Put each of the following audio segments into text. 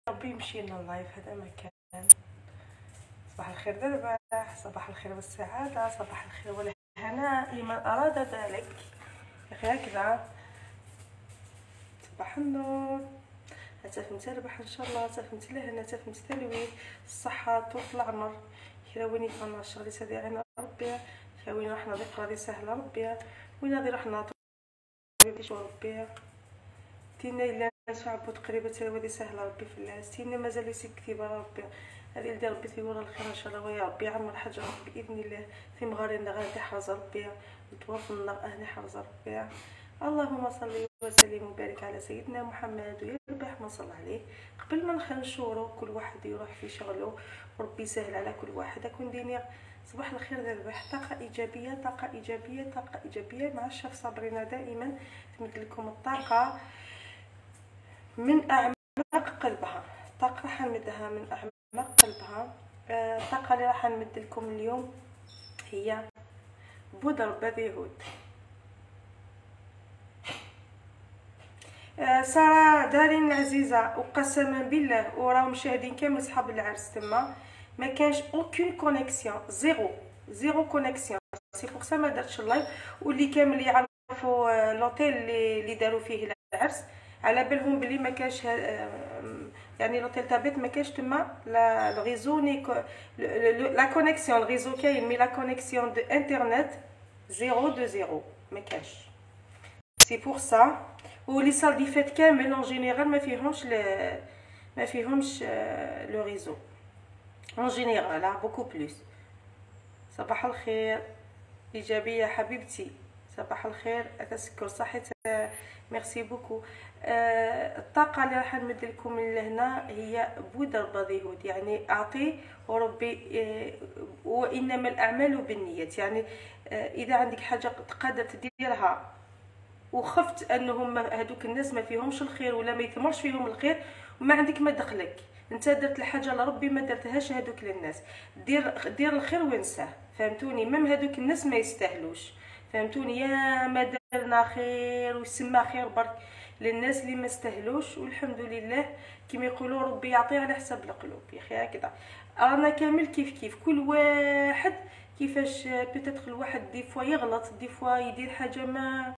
ربي يمشي لنا اللايف هذا مكان. صباح الخير درباح، صباح الخير والسعادة، صباح الخير والهناء لمن أراد ذلك. هكذا صباح النور، هتفهم تربح ان شاء الله، هتفهم تلهنا، هتفهم تلوي الصحة طول العمر. خيرويني فانا الشغل سادي عنا ربي، خيرويني رحنا ذكرى دي سهلة ربي، وين غادي رحنا طبيبي ربي تينا إلا شعبو تقريبا تلوي دي سهلة ربي في الله، تينا مازال يسيب كتيبة ربي هذه اللي ربي تيورا الخير ان شاء الله، ويا ربي عمر حاجة ربي بإذن الله. في مغارينا غادي حرز ربي، وتوفنا أهني حرز ربي. اللهم صل وسلم وبارك على سيدنا محمد ويربح ما صلى عليه. قبل ما نشورو كل واحد يروح في شغله وربي يسهل على كل واحد. اكون ديني صباح الخير ذبح، طاقه ايجابيه طاقه ايجابيه طاقه ايجابيه مع الشيف صابرينا دائما تمد لكم الطاقه من اعماق قلبها. طاقه راح نمدها من اعماق قلبها. الطاقه اللي راح نمد لكم اليوم هي بودر بذيهود. سارة دارين العزيزة، وقسما بالله وراهم مشاهدين كامل صحاب العرس تما ما كانش اوكين كونيكسيون، زيرو كونيكسيون. سي بوغ سا ما درتش اللايف. واللي كامل يعرفوا لوطيل اللي داروا فيه العرس على بالهم بلي ما كانش يعني لوطيل تابت ما كانش تما لا ريزو لا كونيكسيون. الريزو كاين مي لا كونيكسيون دو انترنت زيرو ما كانش. سي بوغ سا ولي صال دي فات كامل اون جينيرال ما فيهمش لو ريزو اون جينيرال بوكو بلوس. صباح الخير ايجابيه حبيبتي، صباح الخير اتسكر صحيت. ميرسي بوكو. الطاقه اللي راح نمد لكم من لهنا هي بودر بذيهود، يعني اعطي وربي وانما الاعمال بالنيات. يعني اذا عندك حاجه تقدر تديرها وخفت انهم هذوك الناس ما فيهمش الخير ولا ما يثمرش فيهم الخير وما عندك ما دخلك، انت درت الحاجه لربي ما درتهاش هذوك للناس. دير الخير وانساه، فهمتوني؟ مم هذوك الناس ما يستاهلوش، فهمتوني؟ يا ما درنا خير ويسمى خير برك للناس اللي ما استاهلوش، والحمد لله كما يقولوا ربي يعطي على حسب القلوب. يا اخي هكذا رانا كامل كيف كل واحد كيفاش بتدخل الواحد دي فوا يغلط، دي فوا يدير حاجه ما،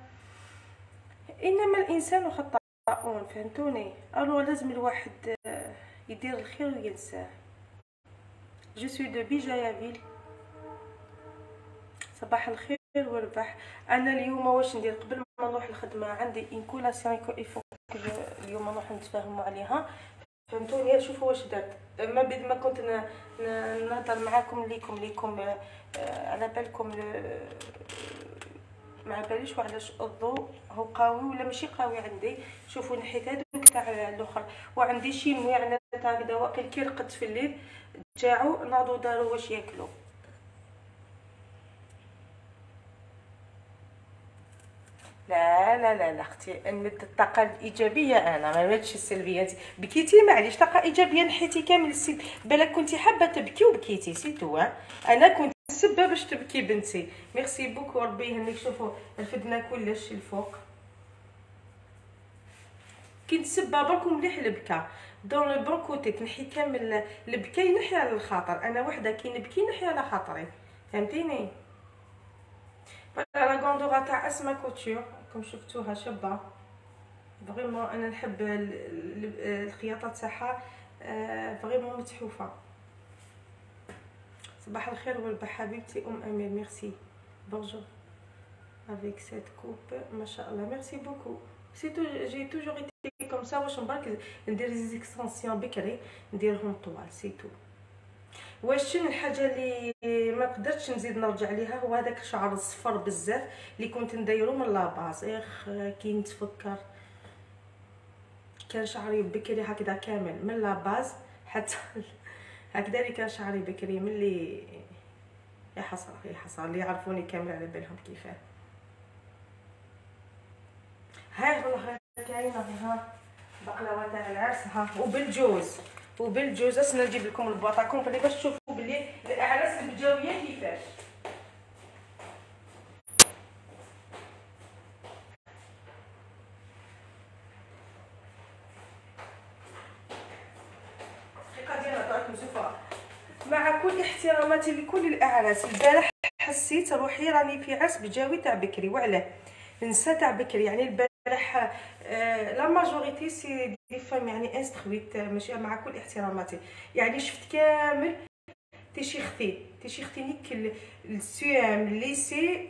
انما الانسان خطاؤون، فهمتوني؟ الو لازم الواحد يدير الخير وينساه. جو سوي دو بيجايافيل. صباح الخير وربح. انا اليوم واش ندير قبل ما نروح الخدمه؟ عندي انكولاسيون يفو اليوم نروح نتفاهموا عليها، فهمتوني؟ شوفوا واش درت. ما بد ما كنت نهضر معاكم ليكم على بالكم ما باليش وعلاش الضوء هو قوي ولا ماشي قوي عندي. شوفوا نحيت هذوك تاع الاخر، وعندي شي مويه تاع دواء كي رقدت في الليل تاعو ناضوا داروا واش ياكلوا. لا اختي نمد الطاقه الايجابيه، انا ما نمدش السلبيات. بكيتي معليش طاقه ايجابيه نحيتي كامل السلب. بالك كنتي حابه تبكي وبكيتي سيتو. انا كنت السبب باش تبكي بنتي. ميرسي بوكو ربي يهنيك. شوفوا رفدنا كلش الفوق كي نسبه برك مليح البكا دون لو بون كوتي تنحي كامل البكا ينحي على الخاطر. انا وحده كي نبكي نحي على خاطري، فهمتيني؟ لا غوندورا تاع اسما كوتور كم شفتوها شابه فريمون. انا نحب الخياطه تاعها فريمون متحوفه. صباح الخير والربح حبيبتي ام امير. ميرسي بونجور افيك سيت كوب ما شاء الله. ميرسي بوكو. سي تو جي توجور ايتي كوم سا. واش نبارك ندير لي اكستنسيون بكري نديرهم طوال سي تو. واش الحاجه اللي ما قدرتش نزيد نرجع ليها هو هذاك الشعر الصفر بزاف اللي كنت نديرو من لاباز. كي نتفكر كان شعري بكري هكذا كامل من لاباز حتى هكذا اللي كان شعري بكري من اللي يا حصر اللي يعرفوني كامل على بالهم كيفاه. هاي والله كاينه ها بقلاوه تاع العرس ها وبالجوز اسنا نجيب لكم البواطه كومبلي باش تشوفوا بلي الاعراس البجاويه كيفاش. كل احتراماتي لكل الاعراس. البارح حسيت روحي راني في عرس بجاوي تاع بكري، وعلاه نسا تاع بكري. يعني البارح لا ماجوريتي سي دي فام يعني انسترويت، ماشي مع كل احتراماتي. يعني شفت كامل تيشيرتي السيام الليسي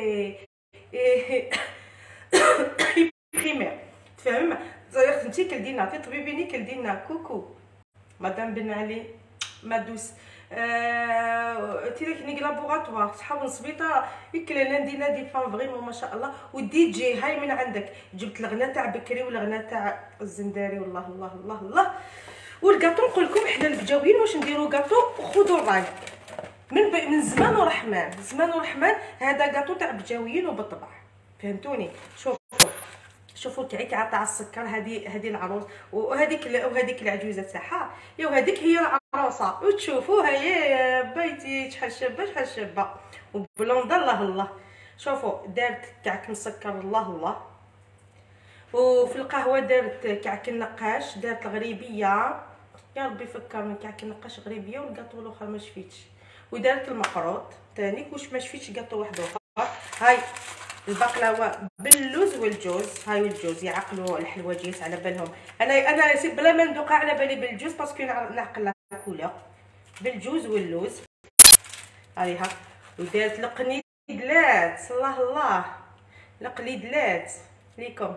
بريمير، تفهم؟ انتي كلدينا طبيبيني كلدينا كوكو مدام بن علي مادوس تيريك نيك لابوغاتوار صحاب السبيطار يكلا لاندينا دي فام فريمون ما شاء الله. ودي جي هاي من عندك، جبت الغناء تاع بكري والغناء تاع الزنداري والله الله الله الله. والكاطو نقول لكم حنا البجاويين واش نديرو كاطو، خذوا الراي من زمان ورحمن، زمان ورحمن. هذا كاطو تاع بجاويين وبالطبع، فهمتوني؟ شوفوا كيعطى على السكر. هذه العروس وهذيك العجوزه تاعها، يا وهذيك هي العروسه. وتشوفوها يا بيتي شحال شابه شحال شابه وبلوندا الله الله. شوفوا دارت كعك مسكر الله الله، وفي القهوه دارت كعك النقاش، دارت الغريبيه يا ربي فكرني كعك النقاش غريبيه. والكاطو الاخر ما شفيتش. ودارت المقروط ثاني واش ما شفيتش كاطو واحد اخر. هاي البقلاوه باللوز والجوز، هاي والجوز يعقلوا الحلوجيات على بالهم. انا سي بلا ما ندوق على بالي بالجوز باسكو نعقل كولا بالجوز واللوز. هايها ودارت القنيدلات الله الله، القنيدلات ليكم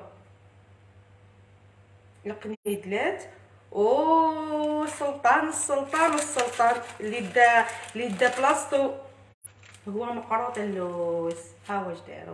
القنيدلات. او السلطان اللي دا بلاصتو هو مقروط اللوز. ها واش داروا،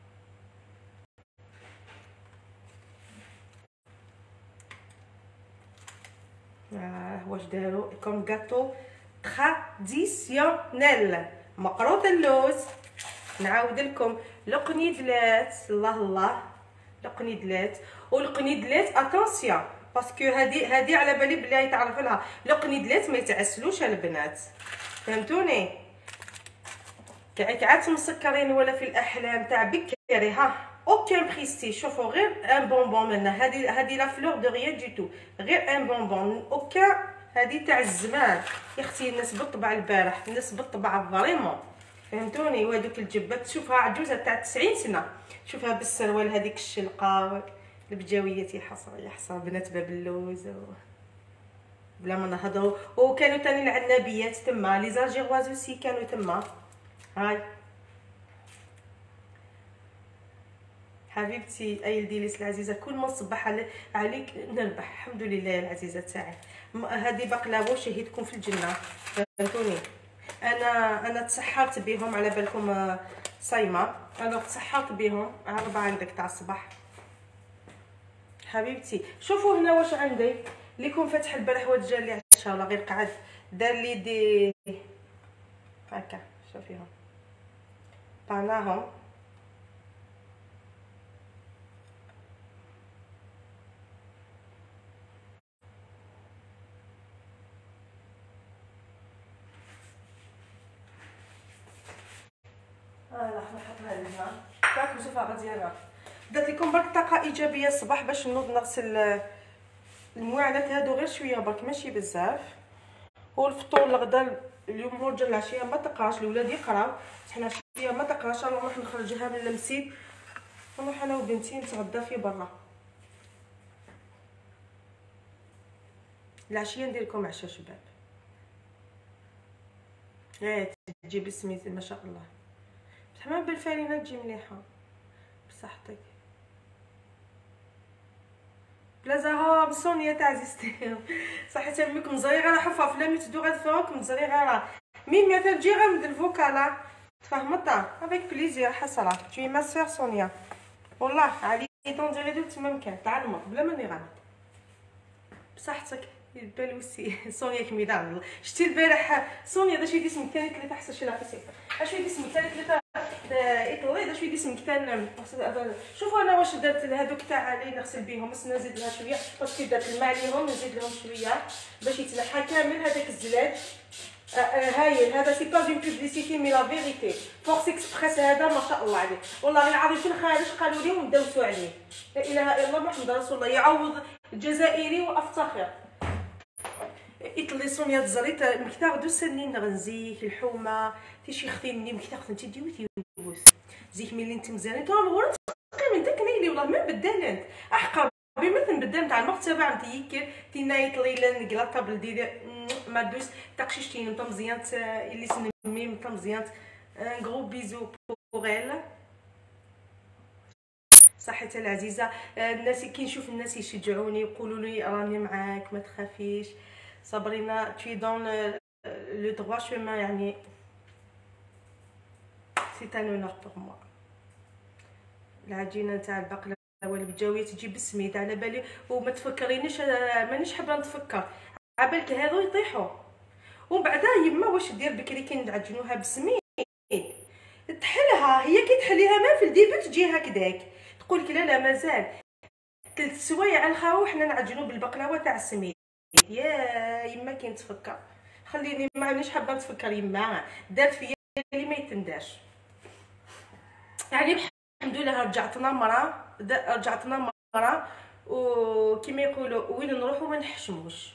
واش داروا كوم غاتو تراديسيونيل مقروط اللوز. نعاود لكم القنيدلات الله الله، القنيدلات. والقنيدلات اتونسيون باسكو هادي على بالي بلي يتعرف لها. القنيدلات ما يتعسلوش البنات، فهمتوني؟ كعكات مسكرين ولا في الاحلام تاع بكري. ها اوكين بريستي. شوفوا غير ان بونبون منا، هذه لا فلور دو ريان دي تو، غير ان بونبون اوكان. هذه تاع الزمان يا اختي، الناس بالطبع البارح، الناس بالطبع فريمون، فهمتوني؟ وهذوك الجبات شوفها عجوزه تاع 90 سنه، شوفها بالسروال هذيك الشلقه البجاويات. يا حسره بنات باب اللوز بلا ما نهضروا. وكانوا تاني العنابيات تما، لي زالجيروازو سي كانوا تما. هاي حبيبتي اي ديليس العزيزه، كل ما نصبح عليك نربح الحمد لله العزيزه تاعي. هذه بقلاوه شهيدكم في الجنه، فهمتوني؟ انا تسحرت بهم على بالكم صايمه. انا تسحرت بهم 4 عندك تاع الصباح حبيبتي. شوفوا هنا واش عندي ليكم فاتح البارح وجا لي عشاء ولا غير قعد دار لي دي هكا. شوفيهم طعناهم راح نحطها لهنا تاكل. شوفها غادي انا درت لكم برك طاقه ايجابيه الصباح باش نوض نغسل المواعنات هادو غير شويه برك ماشي بزاف. والفطور الغدا اليوم ورجع العشيه ما تقراش، الاولاد يقراو حنا شويه ما تقراش. نروح نخرجها من المسيد نروح انا وبنتي نتغدى في برا. العشيه ندير لكم عشاء شباب. تجي بسميت ما شاء الله، تمام بالفرينه تجي مليحه بصحتك. بلا زهر سونيا تاع زيستي صحيت امكم زريغه حفاف لا متدو غاد فوقكم زريغه مين مثلا تجي غير الفوكالا تفهمطا افيك بليزير حسره. tu es ma sœur سونيا والله علي ديري دو تما مكان تعلمك بلا ما نغلط بصحتك البلوسي. سونيا كميدان شتي البارح سونيا دا شي اسمك ثاني ثلاثه حسن شي لا اش في اسمك ثاني ثلاثه ايطالي دا شي اسمك ثاني. شوفوا انا واش درت هذوك تاع اللي نغسل بهم بس نزيد لها شويه باسكو درت الماء عليهم نزيد لهم شويه باش يتنحى كامل هذاك الزلاج. هايل هذا سي با اون بوبليسيتي مي لا فيريتي فورس اكسبريس هذا ما شاء الله عليه والله العظيم في الخارج قالوا لي وندوسوا عليه. لا اله الا الله محمد رسول الله يعوض الجزائري وافتخر. يطلي سونيا تزريت مكتا غدو سنين غنزيك الحومه تيشي ختيني مكتا خدمتي ديوتي بوس زيك ملي انت مزيانه تو الغرض من داك نيلي والله ما بدلت احقا بما تنبدل نتاع المغتبه عم تيكر تينايط ليلا نقلا طابل ديال ما دوس تاقشيشتين نتا مزيان اللي سنمي نتا مزيان غرو بيزو بوغيل صحتها العزيزه. الناس كي نشوف الناس يشجعوني يقولوا لي راني معاك ما تخافيش صابرينا tu es dans le droit chemin يعني c'est un honneur pour moi. العجينه تاع البقلاوه والبجاويه تجي بالسميد على بالي وما تفكرينيش مانيش حابه نتفكر عبالك هذو يطيحوا ومن بعد يما واش دير بكري كي نعجنوها بالسميد تحلها هي كي تحليها ما في الديبه تجي هكذاك تقول لك لا لا مازال 3 سوايع الخاو حنا نعجنو بالبقلاوه تاع السميد. يا يما كي نتفكر خليني مانيش حابه نتفكر يما دارت فيا اللي ما يتنداش يعني الحمد لله رجعتنا مرة وكما يقولوا وين نروحوا ما نحشموش.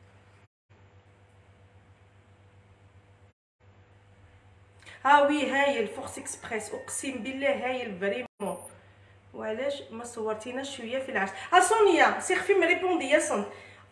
وي هايل فورس اكسبريس اقسم بالله هايل فريمون. وعلاش ما صورتيناش شويه في العرس سونيا سي خفي ما ريبوندي يا سون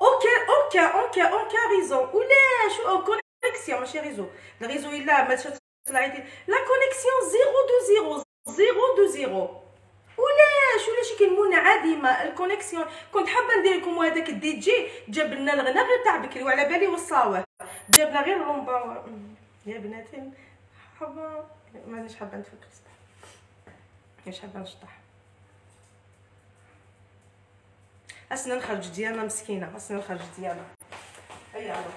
اوكا ريزون ولا شو كونيكسيون ماشي ريزو الريزو الا ما طلعتي لا كونيكسيون 020 ولا شي كلمونه عديمه الكونيكسيون. كنت حابه ندير لكم هذاك الدي جي جاب لنا الغناء غير تاع بكري وعلى بالي وصاوه جابنا غير رومبا يا بناتي حابه مانيش حابه نتفكر مانيش حابه نشطح اسنا نخرج ديالنا مسكينه اسنا نخرج ديالنا هيا علو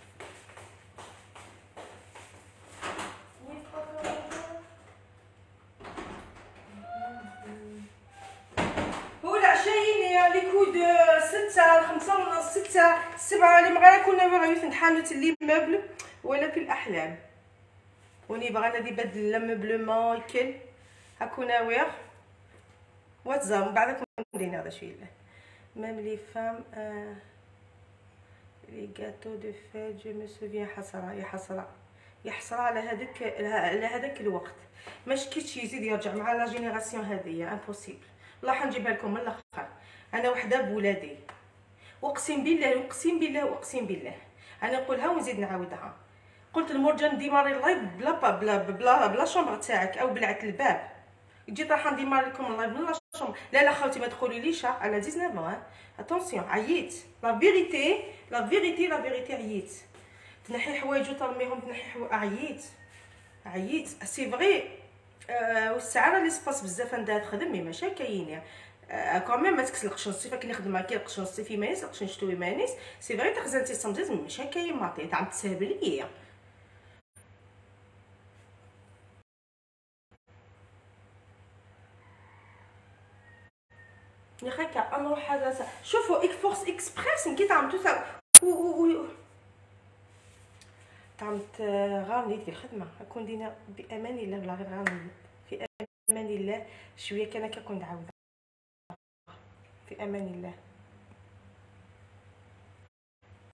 ليكود 6 5 ونص 6 7 اللي مغرا كنا نروح نحانوت اللي مبل ولا في الاحلام وني بغانا دي بدل لامبلومون يكل هاكو ناوير واتزام بعدا كندير هذا شويه ميم لي فام لي غاتو دو فيت جو مي سوفيان حسره يا حسره على هذاك الوقت ما شكيتش يزيد يرجع مع لا جينيراسيون هذه امبوسيبل. والله حنجيبها لكم من الاخر انا وحده بولادي اقسم بالله انا نقولها ونزيد نعاودها. قلت لمرجان ديماري اللايف بلا شومبر تاعك او بلعت الباب جيت راح نديمار لكم اللايف من لا شومبر. لا خوتي ما تقوليليش على 19 اتونسيون عييت لا فيريتي عييت تنحي حوايج وترميهم تنحي عييت سي فغي والساعه اللي سباس بزاف عندها تخدم مي ماشي كاين كوميم ما تكسلقش نصي فكني نخدمها كي لقش نصي في مانيس لقش نشتوي مانيس سي فري تخزنتي صمدت ماشي كاين ماطي عم تسهبلي يا خاكا نروح هذا شوفوا فورس اكسبريس كي تعملتو تعمت غامض في الخدمه كون دينا بامان الله ولا غير غامض في امان الله شويه كان كنعاود في امان الله.